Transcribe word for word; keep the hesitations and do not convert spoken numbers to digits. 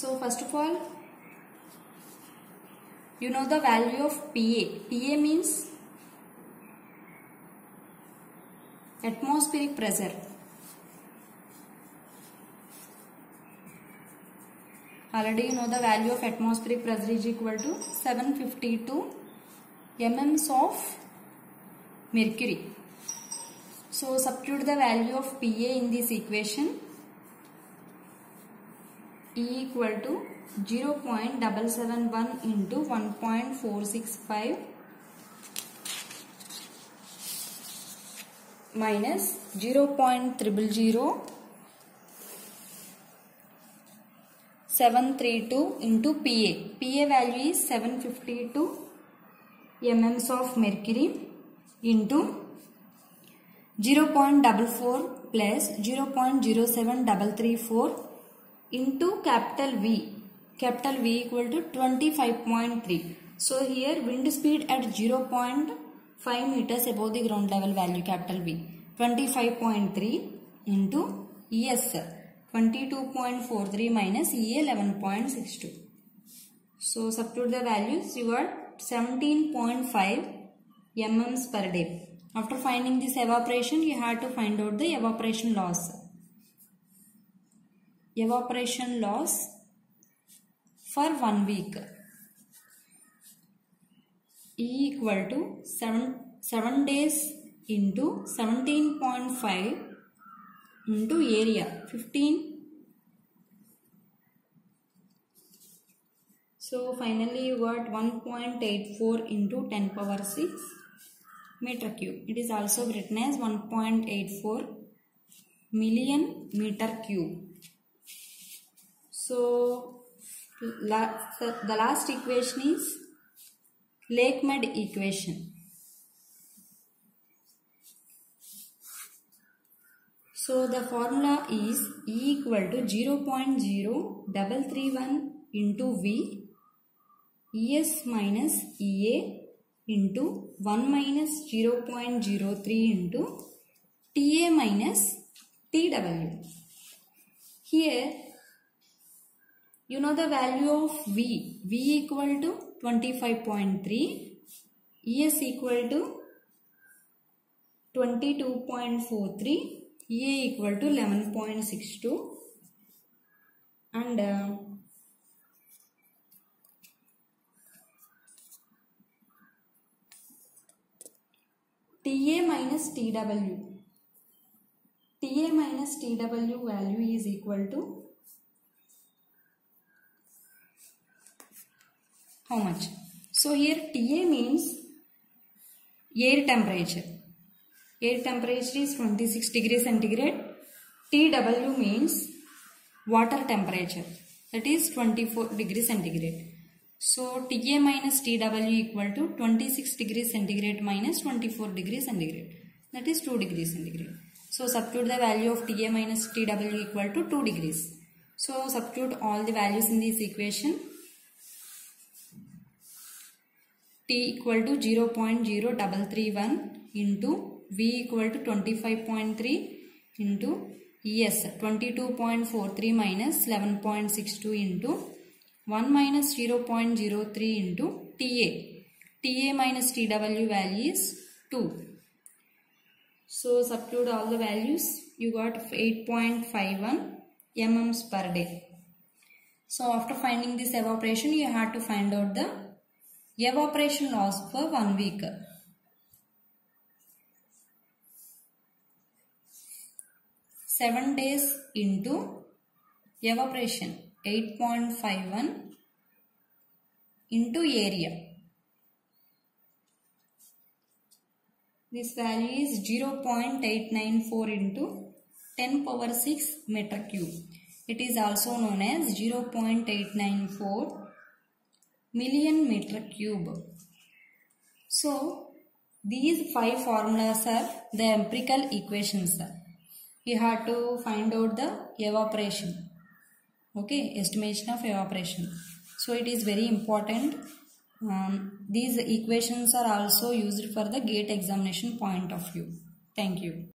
So first of all, you know the value of P A. P A means atmospheric pressure. Already you know the value of atmospheric pressure is equal to seven hundred fifty-two millimeters of mercury. So substitute the value of P A in this equation. E equal to zero point seven seven one into one point four six five minus zero point zero zero zero seven three two into P A. P A value is seven hundred fifty-two millimeters of mercury into zero point four four plus zero point zero seven three three four into capital V. Capital V equal to twenty-five point three. So here wind speed at zero point five meters above the ground level value, capital V, twenty-five point three into E S, twenty-two point four three minus E A, eleven point six two. So substitute the values, you got seventeen point five millimeters per day. After finding this evaporation, you have to find out the evaporation loss. Evaporation loss for one week. E equal to seven, seven days into seventeen point five into area, fifteen. So finally you got one point eight four into ten power six meter cube. It is also written as one point eight four million meter cube. So la the last equation is Lake-Mead equation. So the formula is E equal to zero point zero three three one into V, E S minus E A into one minus zero point zero three into T A minus T W. Here you know the value of V. V equal to twenty-five point three, E S equal to twenty-two point four three, E A equal to eleven point six two, and uh, T A minus T W. T A minus T W value is equal to how much? So here T A means air temperature. Air temperature is twenty-six degrees centigrade. T W means water temperature, that is twenty-four degrees centigrade. So T A minus T W equal to twenty-six degrees centigrade minus twenty-four degrees centigrade, that is two degrees centigrade. So substitute the value of T A minus T W equal to two degrees. So substitute all the values in this equation. T equal to zero point zero three three one into V equal to twenty-five point three into E S, twenty-two point four three minus eleven point six two into one minus zero point zero three into T A. T A minus T W value is two. So substitute all the values, you got eight point five one millimeters per day. So after finding this evaporation, you have to find out the evaporation loss for one week. seven days into evaporation, eight point five one into area. This value is zero point eight nine four into ten power six meter cube. It is also known as zero point eight nine four million meter cube. So these five formulas are the empirical equations. You have to find out the evaporation, okay, estimation of evaporation. So it is very important. Um, these equations are also used for the GATE examination point of view. Thank you.